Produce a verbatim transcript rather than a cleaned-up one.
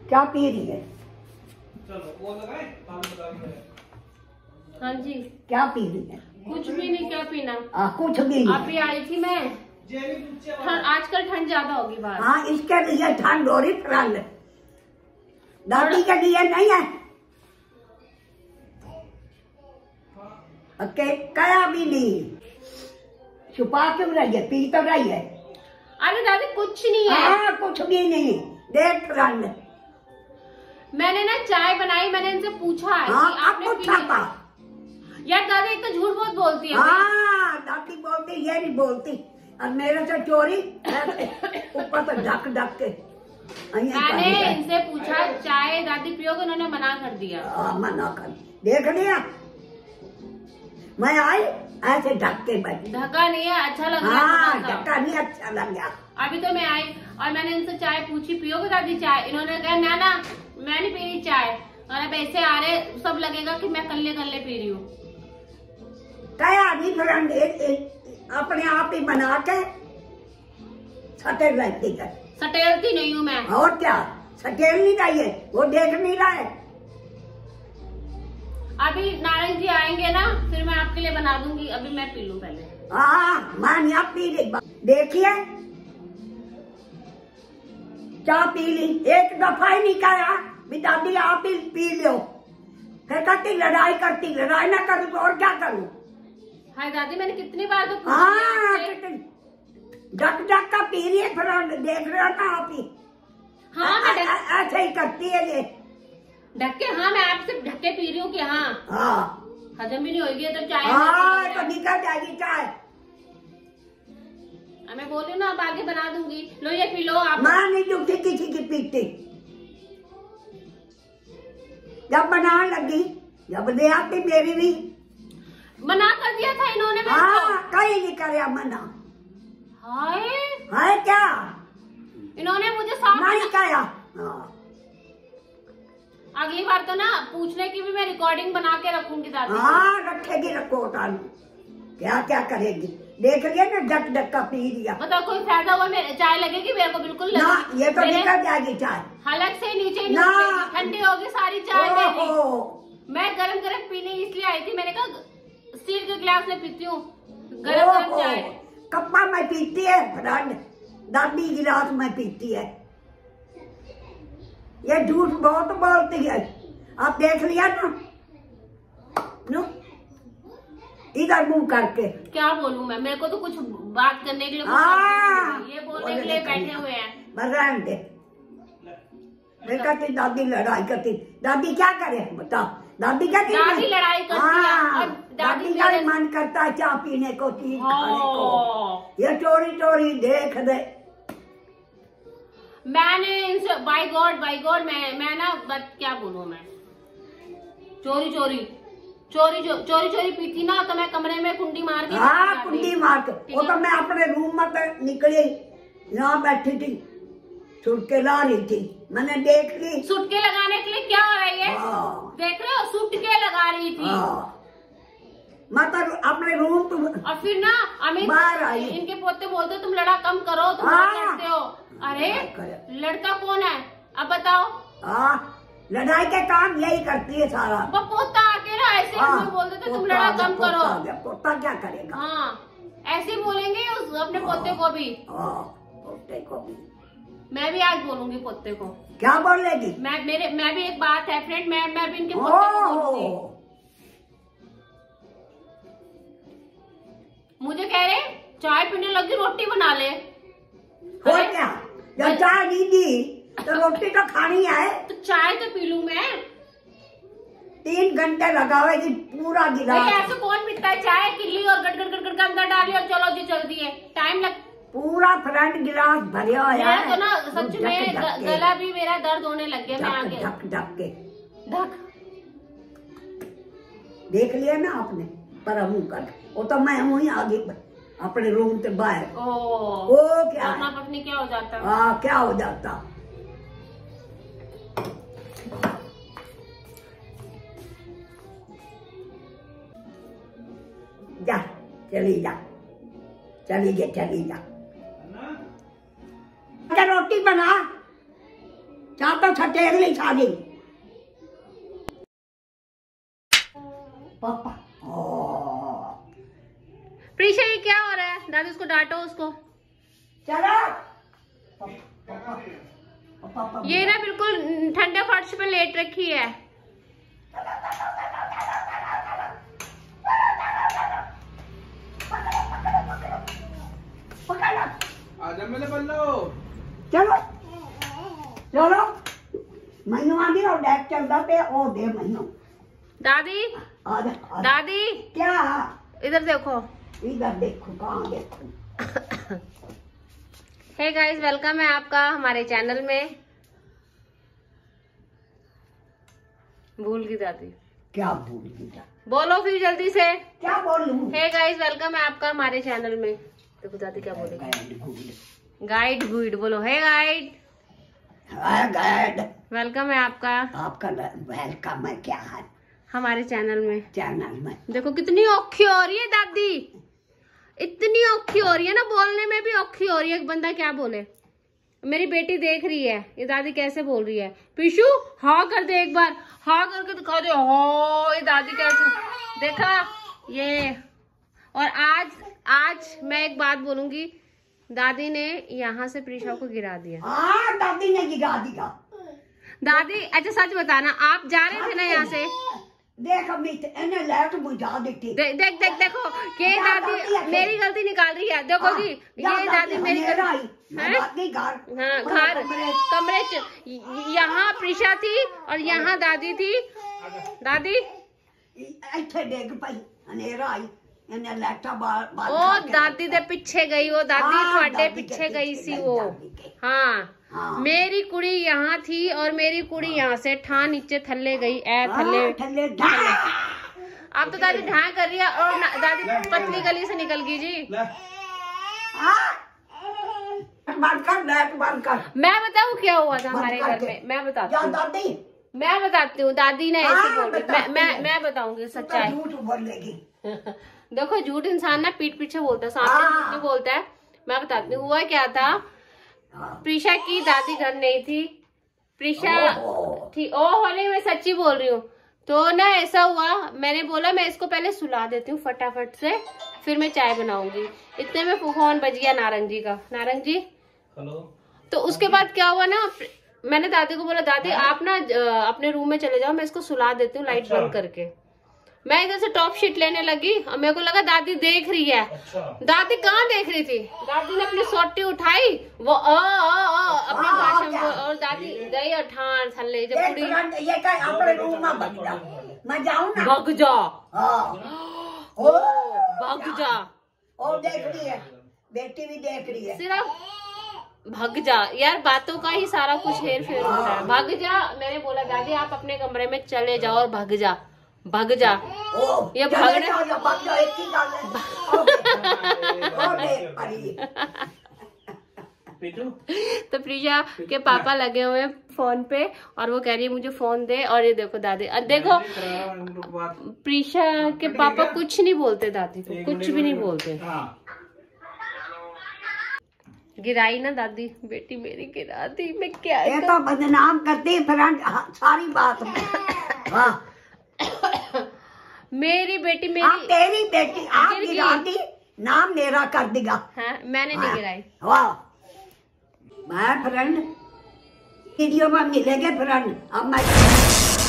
क्या पी रही है? चलो वो लगाए, हाँ जी। क्या पी रही है? कुछ भी नहीं, क्या पीना? आ, कुछ भी नहीं। अभी आई थी मैं। आजकल ठंड ज्यादा होगी बाहर। हाँ, इसके लिए ठंड हो रही ठंड, दादी के लिए नहीं है। ओके, क्या भी नहीं, छुपा क्यों रही है? पी तो रही है। अरे दादी कुछ नहीं है। हाँ, कुछ भी नहीं, देख ठंड। मैंने ना चाय बनाई, मैंने इनसे पूछा है हाँ, कि आपने पूछा था। यार दादी एक तो झूठ बहुत बोलती है। हाँ, दादी बोलती, ये नहीं बोलती। और मेरे से चोरी ऊपर तो ढक ढक के। मैंने इनसे पूछा चाय दादी पियोगे, उन्होंने मना कर दिया। आ, मना कर देख लिया। मैं आई ऐसे ढक के बैठी। ढका नहीं है, अच्छा लग रहा हाँ, है। ढका नहीं, अच्छा लग गया। अभी तो मैं आई और मैंने इनसे चाय पूछी, पियोगे दादी चाय? इन्होंने कहा ना ना मैं नहीं पी रही चाय। और अब ऐसे आ रहे, सब लगेगा कि मैं कल्ले कल्ले पी रही हूँ। क्या नहीं फ्रेंड, अपने आप ही बना के सटेल रहती है। सटेलती नहीं हूँ मैं। और क्या, सटेल नहीं रही है, वो देख नहीं रहा है। अभी नारायण जी आएंगे ना, फिर मैं आपके लिए बना दूंगी। अभी मैं पी लूं पहले। हाँ, मैं नहीं पी रही। देखिए, चाय पी ली, एक दफा ही नहीं कहा भी दादी आप ही पी लो। फिर कहती लड़ाई करती, लड़ाई ना करूँ तो और क्या करूँ? हाय दादी, मैंने कितनी बार तो पूछा हाँ, आपसे। ढक ढक का पी रही है, फिर देख रहे हो ना आप ही। हाँ मैं ढक- ऐसे ही करती है ये। ढक्के, हाँ मैं आपसे ढक्के पी रही हूँ कि हाँ हाँ, हजम भी नहीं होगी तो चाय। हाँ, तो निकल जाएगी चाय। मैं बोल रही हूँ ना, अब आगे बना दूंगी। लो ये पी लो आप। माँ नहीं जुटी किसी की पीती। जब बनाने लगी, जब ले आती मेरी भी। मना कर दिया था इन्होंने मेरे हाँ, कहीं नहीं करे मना। को। हाय, है क्या? इन्होंने मुझे साफ नहीं कहा। हाँ, अगली बार तो ना पूछने की भी मैं रिकॉर्डिंग बना के रखूंगी दादी। हाँ, रखेगी रिकॉर्ड। क्या क्या करेगी? देख लिया ना, डक डक का पी लिया। मतलब कोई फायदा हुआ? मेरे चाय लगेगी मेरे को? बिल्कुल ना, लगेगी। ये तो मेरे निकल जाएगी चाय। हलक से नीचे ना। नहीं, ठंडी होगी सारी चाय मेरी। ओहो, मैं गरम गरम पीने इसलिए आई थी। मैंने कहा स्टील के गिलास में पीती हूँ गरम गरम ओहो, चाय। कप्पा में पीती है फ्रेंड, दादी गिलास में पीती है। ये झूठ बहुत बोलती है। आप देख लिया ना, नो इधर मुंह करके। क्या बोलूं मैं? मेरे को तो कुछ बात करने के लिए कुछ हाँ, नहीं है। ये बोलने के लिए बैठे हुए हैं। भगवान दे। मैं कहती दादी लड़ाई करती, दादी क्या करे बताओ? दादी क्या करती? दादी लड़ाई करती है। हाँ, और दादी दादी का मेरे- मन करता है चाय पीने को, चीज खाने को। हाँ। ये चोरी चोरी देख दे। मैंने इनसे बाय गॉड बाय गॉड मैं मैं ना बट क्या बोलूं मैं, चोरी चोरी चोरी चो, चोरी चोरी पीती ना तो मैं कमरे में कुंडी मार के। हाँ, कुंडी मार के। वो तो मैं अपने रूम में तो निकली, यहाँ बैठी थी, सुटके ला रही थी, मैंने देख ली। सुटके लगाने के लिए क्या हो रही है? हाँ, देख रहे हो, सुटके लगा रही थी। हाँ, मैं तो अपने रूम तो और फिर ना अमित बाहर आई। इनके पोते बोलते तुम लड़ा कम करो, तुम हाँ। लड़ते हो। अरे लड़का कौन है अब बताओ? हाँ, लड़ाई के काम यही करती है सारा। वो पोता आके ना ऐसे हाँ, ही बोलते थे तुम पोता लड़ा आ गया, कम पोता करो। आ गया, पोता क्या करेगा? हाँ, ऐसे ही बोलेंगे उस अपने पोते को भी। हाँ, पोते को भी। मैं भी आज बोलूंगी पोते को। क्या बोलेगी? मैं मेरे मैं भी एक बात है फ्रेंड, मैं मैं भी इनके पोते को बोलूंगी। ओह, मुझे कह रहे चाय पीने लगी रोटी बना ले। हो क्या? जब चाय दी दी तो रोटी तो खानी है। तो चाय तो पी लूं मैं। तीन घंटे लगावेगी पूरा भैया गिलास। ऐसे कौन पीता है चाय? किल्ली और गट गट गट गट अंदर डाली और चलो जी चल दिए, टाइम लग। पूरा फ्रंट गिलास भरिया हुआ मैं है। तो ना सच ढक में ढक के, गला भी मेरा दर्द होने लग गया। मैं ढक आगे ढक ढक के ढक देख लिया ना आपने, पर मुंह कर। वो तो मैं हूँ ही आगे अपने रूम से बाहर। ओ ओ क्या अपना पत्नी क्या हो जाता? हाँ, क्या हो जाता? जा, चली जा, चली जा, चली जा। रोटी बना, चाह तो छठेर ली सारी पापा। प्रीशा ये क्या हो रहा है? दादी उसको डांटो उसको। चलो ये ना बिल्कुल ठंडे फर्श पे लेट रखी है। आजा मेरे बल्लो। चलो चलो मैनू आंदी और डैक चलदा पे ओ दे मैनू। दादी आजा दादी क्या इधर देखो। इधर देखो कहाँ देखो। हे गाइस वेलकम है आपका हमारे चैनल में। भूल गई दादी। क्या भूल गई? बोलो फिर जल्दी से। क्या बोलूं? हे गाइस वेलकम है आपका हमारे चैनल में। देखो दादी क्या बोलेगी। गाइड गुड बोलो। हे गाइड गाइड वेलकम है आपका आपका वेलकम है क्या है हमारे चैनल में। चैनल में देखो कितनी औखी हो रही है दादी, इतनी औखी हो रही है ना, बोलने में भी औखी हो रही है। एक बंदा क्या बोले। मेरी बेटी देख रही है ये दादी कैसे बोल रही है। पीशू हाँ कर दे, एक बार हाँ करके दिखा दे। हो ये दादी कैसे देखा ये। और आज आज मैं एक बात बोलूंगी, दादी ने यहाँ से प्रीशा को गिरा दिया। हाँ दादी ने गिरा दिया। दादी अच्छा सच बताना, आप जा रहे थे ना यहाँ से? देख अमित इन्हें लाइट बुझा दी थी। दे, देख देख देखो ये दादी मेरी गलती निकाल रही है। देखो जी ये दादी मेरी गलती। घर हाँ घर कमरे च यहाँ प्रीशा थी और यहाँ दादी थी। दादी ਇੱਥੇ ਡਿੱਗ ਪਈ ਹਨੇਰਾ आई इन्हें लाइटा बाल बाल ओ दादी दे पीछे गई वो दादी थोड़े पीछे गई सी वो। हाँ, हाँ मेरी कुड़ी यहाँ थी और मेरी कुड़ी यहाँ से ठा नीचे थल्ले गई। ए थल्ले थल्ले अब तो दादी ढा कर रही है और दादी पतली गली से निकल गई जी। बंद कर लाइट बंद कर। मैं बताऊँ क्या हुआ था हमारे घर में? मैं बताती हूँ दादी मैं बताती हूँ दादी ने ऐसे बोल रही। मैं मैं मैं बताऊंगी सच्चाई। झूठ बोलेगी। देखो झूठ इंसान ना पीठ पीछे बोलता है, सामने झूठ नहीं बोलता है। मैं बताती हूँ हुआ क्या था। प्रीशा की दादी घर नहीं थी। प्रीशा थी ओ होने मैं सच्ची बोल रही हूँ। तो ना ऐसा हुआ, मैंने बोला मैं इसको पहले सुला देती हूँ फटाफट से, फिर मैं चाय बनाऊंगी। इतने में फोन बज गया नारंग जी का। नारंग जी हेलो। तो उसके बाद क्या हुआ ना, मैंने दादी को बोला दादी आप ना अपने रूम में चले जाओ, मैं इसको सुला देती हूँ लाइट बंद करके। मैं इधर से टॉप शीट लेने लगी और मेरे को लगा दादी देख रही है। अच्छा। दादी कहाँ देख रही थी? दादी ने अपनी सोटी उठाई वो आ, आ, आ, अपनी भाषा में, और दादी गई और ठान थल्ले जब कुड़ी ये क्या अपने रूम में भग जा। मैं जाऊँ ना? भग जा। ओ भग जा। ओ देख रही है, बेटी भी देख रही है। सिर्फ भग जा यार, बातों का ही सारा कुछ हेर फेर होता है। भग जा। मैंने बोला दादी आप अपने कमरे में चले जाओ और भग जा, भग जा। ओ, ये भागने तो प्रीशा के पापा लगे हुए हैं फोन पे और वो कह रही है मुझे फोन दे। और ये देखो दादी, देखो प्रीशा के पापा कुछ नहीं बोलते दादी को, कुछ भी नहीं बोलते। गिराई ना दादी, बेटी मेरी गिरा दी। मैं क्या ये तो बदनाम करती फ्रेंड सारी बात में। हाँ मेरी बेटी मेरी आप तेरी बेटी आप गिरा दी, नाम मेरा कर दिया। हाँ मैंने नहीं गिराई। वाह मैं फ्रेंड वीडियो में मिलेंगे फ्रेंड। अब मैं